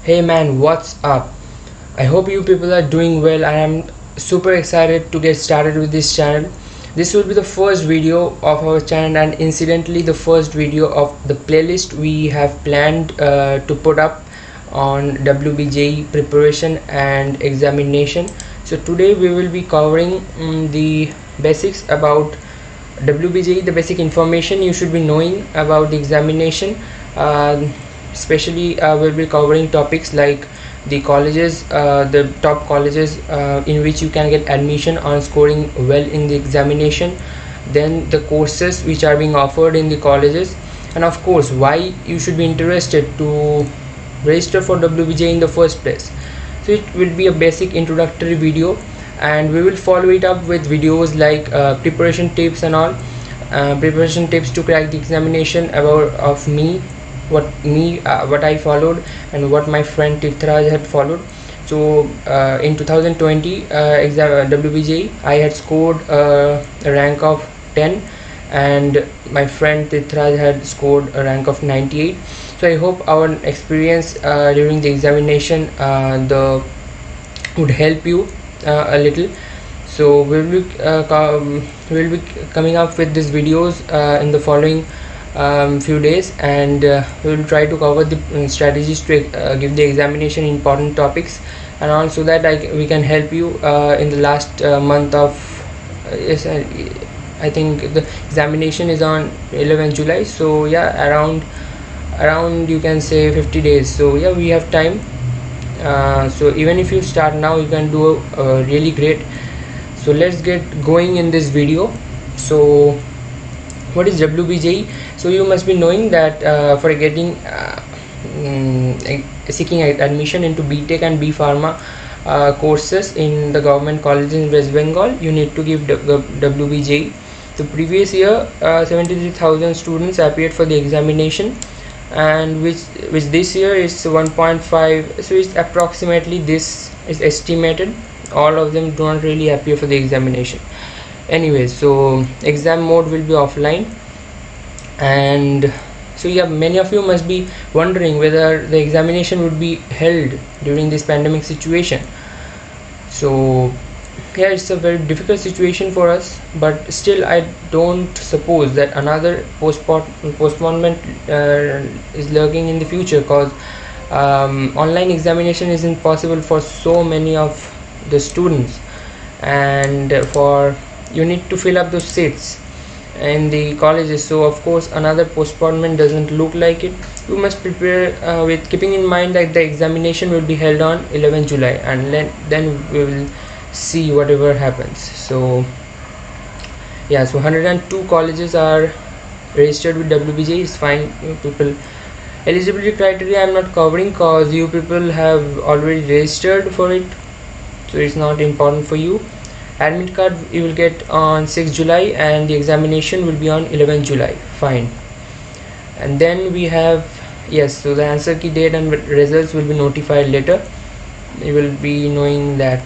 Hey man, what's up? I hope you people are doing well. I am super excited to get started with this channel. This will be the first video of our channel and incidentally the first video of the playlist we have planned to put up on Wbjee preparation and examination. So today we will be covering the basics about Wbjee, the basic information you should be knowing about the examination. Especially we'll be covering topics like the colleges, the top colleges in which you can get admission on scoring well in the examination, then the courses which are being offered in the colleges, and of course why you should be interested to register for Wbjee in the first place. So it will be a basic introductory video, and we will follow it up with videos like preparation tips and all, preparation tips to crack the examination of me, what I followed and what my friend Tirthraj had followed. So in 2020 Wbjee I had scored a rank of 10 and my friend Tirthraj had scored a rank of 98. So I hope our experience during the examination would help you a little. So we'll be coming up with these videos in the following few days, and we will try to cover the strategies to give the examination important topics, and also that we can help you in the last month of yes, I think the examination is on 11th July, so yeah, around you can say 50 days. So yeah, we have time. So even if you start now, you can do really great. So let's get going in this video. So what is Wbjee? So you must be knowing that for getting seeking admission into B.Tech and B Pharma courses in the government colleges in West Bengal, you need to give Wbjee. The previous year 73,000 students appeared for the examination, and which this year is 1.5. so it's approximately, this is estimated, all of them do not really appear for the examination. Anyways, so exam mode will be offline, and so yeah, many of you must be wondering whether the examination would be held during this pandemic situation. So yeah, it's a very difficult situation for us, but still I don't suppose that another postponement is lurking in the future, because online examination isn't possible for so many of the students, and you need to fill up those seats in the colleges. So of course another postponement doesn't look like it. You must prepare with keeping in mind that the examination will be held on 11th July, and then we will see whatever happens. So yeah, so 102 colleges are registered with Wbjee. Is fine. You people, eligibility criteria I'm not covering because you people have already registered for it, so it's not important for you. Admit card you will get on 6th July and the examination will be on 11th July. Fine. And then we have, yes, so the answer key date and results will be notified later. You will be knowing that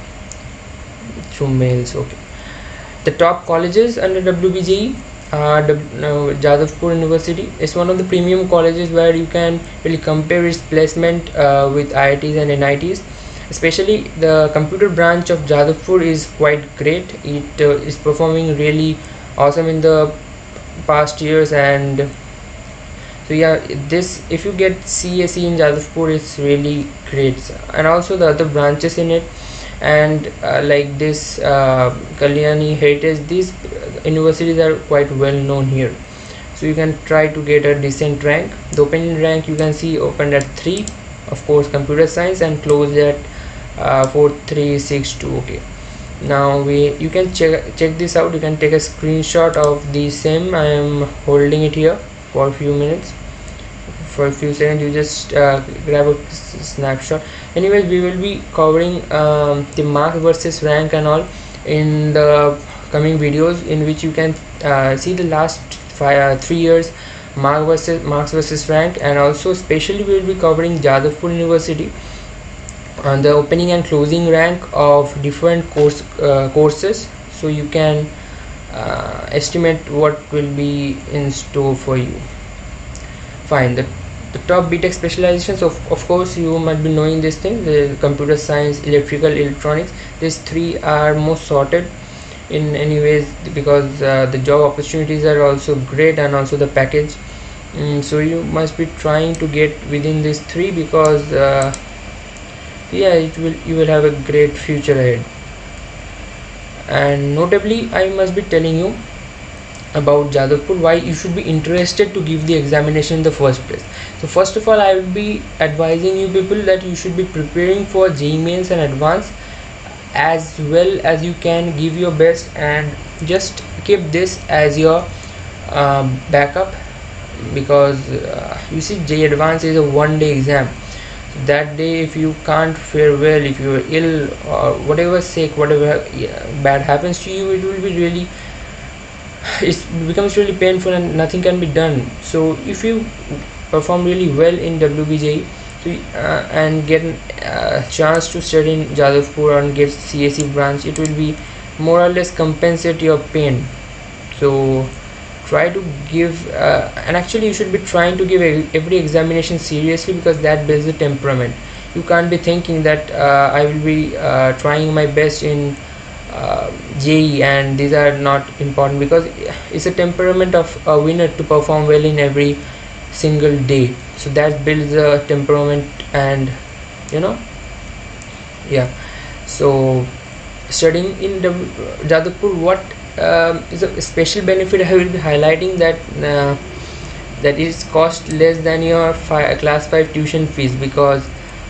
through mails. Okay. The top colleges under Wbjee are Jadavpur University. It's one of the premium colleges where you can really compare its placement with IITs and NITs. Especially the computer branch of Jadavpur is quite great. It is performing really awesome in the past years, and so yeah, this, if you get CSE in Jadavpur, it's really great. And also the other branches in it, and like this Kalyani Heritage, these universities are quite well known here, so you can try to get a decent rank. The opening rank you can see opened at 3, of course computer science, and closed at 4362. Okay, now you can check this out. You can take a screenshot of the same. I am holding it here for a few minutes, for a few seconds. You just grab a snapshot. Anyways, we will be covering the mark versus rank and all in the coming videos, in which you can see the last 3 years marks versus rank, and also especially we will be covering Jadavpur University on the opening and closing rank of different courses, so you can estimate what will be in store for you. Fine. The The top BTech specializations, of course you might be knowing this thing, the computer science, electrical, electronics. These three are most sorted in any ways, because the job opportunities are also great, and also the package. So you must be trying to get within these three, because yeah, you will have a great future ahead. And notably, I must be telling you about Jadavpur, why you should be interested to give the examination in the first place. So first of all, I will be advising you people that you should be preparing for JEE Mains and Advanced as well as you can. Give your best, and just keep this as your backup, because you see, JEE Advanced is a one-day exam. That day, if you can't fare well, if you are ill or whatever sick, whatever bad happens to you, it will be really, it becomes really painful and nothing can be done. So if you perform really well in Wbjee, and get a chance to study in Jadavpur and get CSE branch, it will be more or less compensate your pain. So try to give and actually you should be trying to give every examination seriously, because that builds the temperament. You can't be thinking that I will be trying my best in JEE and these are not important, because it's a temperament of a winner to perform well in every single day. So that builds a temperament, and yeah. So studying in Jadavpur, what is a special benefit I will be highlighting, that that is cost less than your class 5 tuition fees, because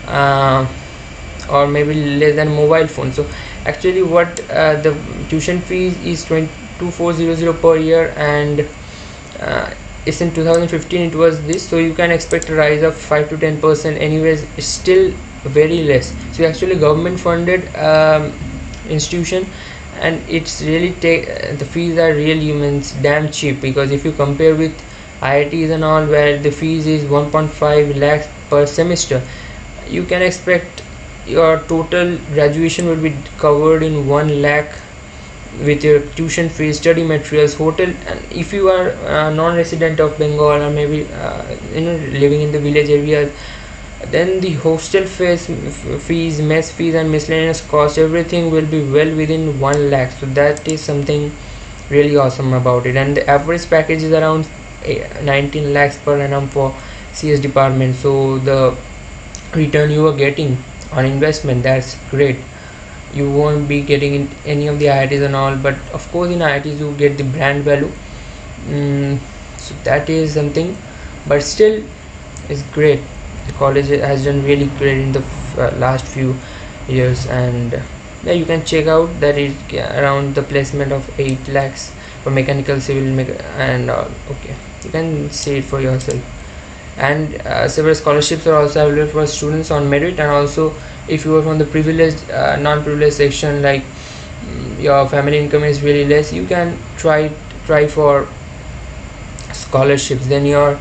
or maybe less than mobile phone. So actually what the tuition fees is 2400 per year, and it's in 2015 it was this, so you can expect a rise of 5 to 10%. Anyways, it's still very less. So actually government funded institution, and it's really the fees are really damn cheap, because if you compare with IITs and all, where the fees is 1.5 lakhs per semester, you can expect your total graduation will be covered in 1 lakh with your tuition fees, study materials, hotel. And if you are non-resident of Bengal, or maybe living in the village areas, then the hostel fees, mess fees and miscellaneous costs, everything will be well within 1 lakh. So that is something really awesome about it. And the average package is around 19 lakhs per annum for CS department. So the return you are getting on investment, that's great. You won't be getting in any of the IITs and all, but of course in IITs you get the brand value. So that is something, but still it's great. The college has done really great in the last few years, and yeah, you can check out that is around the placement of 8 lakhs for mechanical, civil, and okay, you can see it for yourself. And several scholarships are also available for students on merit, and also if you are from the privileged non-privileged section, like your family income is really less, you can try for scholarships. Then your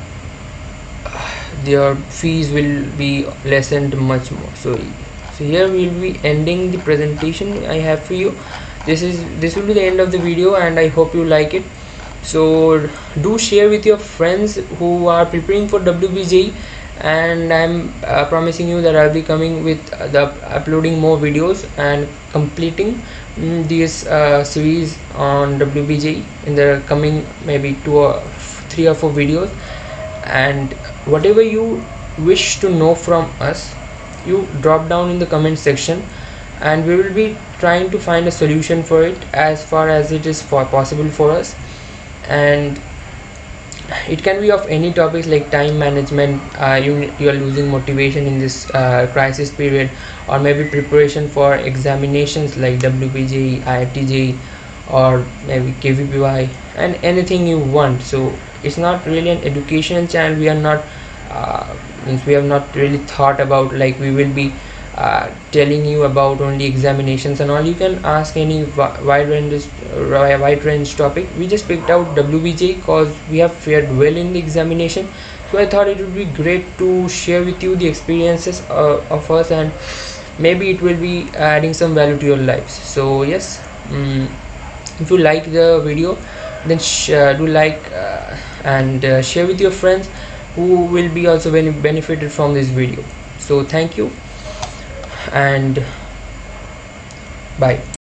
fees will be lessened much more. So here we will be ending the presentation I have for you. This will be the end of the video, and I hope you like it. So do share with your friends who are preparing for Wbjee, and I'm promising you that I'll be coming with uploading more videos and completing this series on Wbjee in the coming maybe 3 or 4 videos. And whatever you wish to know from us, you drop down in the comment section, and we will be trying to find a solution for it as far as it is possible for us. And it can be of any topics, like time management, you are losing motivation in this crisis period, or maybe preparation for examinations like Wbjee, IIT, or maybe KVPY, and anything you want. So it's not really an educational channel. We are not we have not really thought about, like, we will be telling you about only examinations and all. You can ask any wide range topic. We just picked out Wbjee because we have fared well in the examination, so I thought it would be great to share with you the experiences of us, and maybe it will be adding some value to your lives. So yes, if you like the video, then do like and share with your friends. who will be also benefited from this video. So thank you and bye.